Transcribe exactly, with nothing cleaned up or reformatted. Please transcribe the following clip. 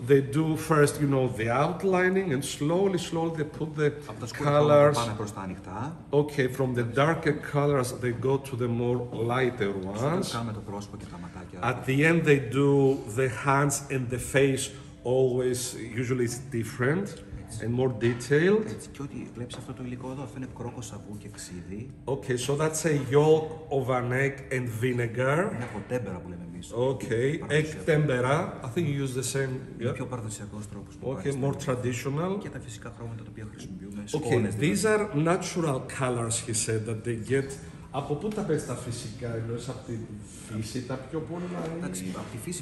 they do first, you know, the outlining, and slowly, slowly they put the colors. Okay, from the darker colors they go to the more lighter ones. At the end they do the hands and the face. Always, usually it's different and more detailed. Okay, so that's a yolk of an egg and vinegar. Okay, egg tempera. I think you use the same. Yeah? Okay, more traditional. Okay, these are natural colors, he said, that they get. Από πού τα παίρνεις τα φυσικά, εννοείς από τη φύση, τα πιο πολλά? Εντάξει, από τη φύση